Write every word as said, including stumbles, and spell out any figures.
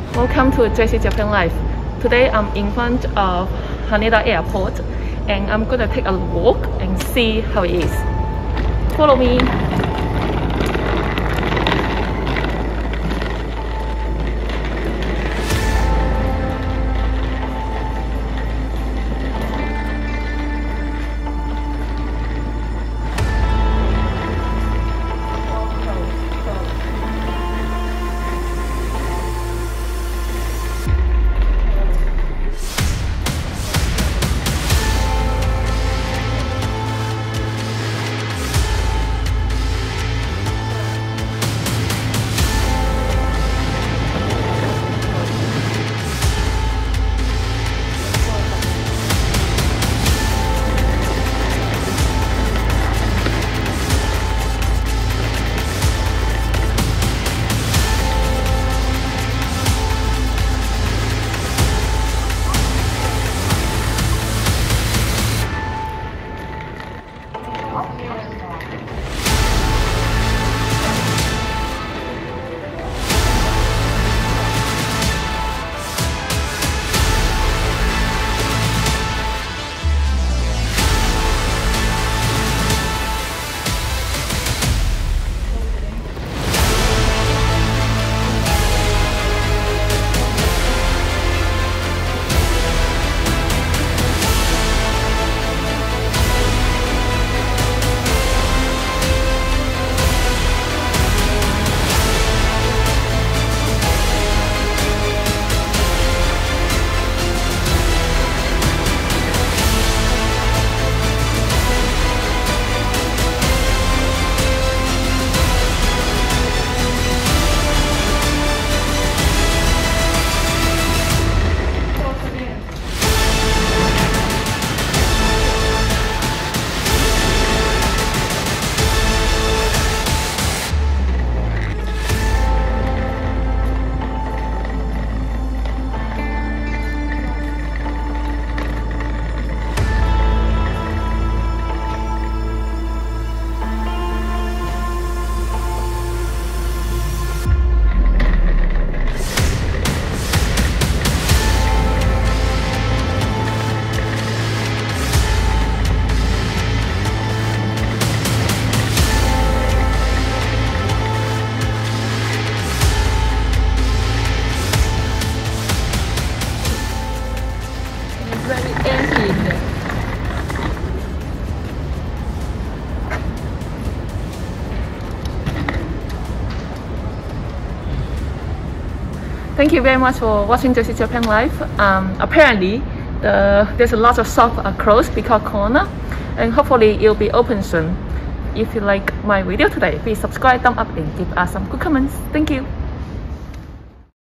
Welcome to J C Japan Life. Today I'm in front of Haneda Airport and I'm gonna take a walk and see how it is. Follow me. Very empty here. Thank you very much for watching J C Japan Life. Um, apparently, the, there's a lot of shop are closed because Corona, and hopefully it'll be open soon. If you like my video today, please subscribe, thumb up, and give us some good comments. Thank you.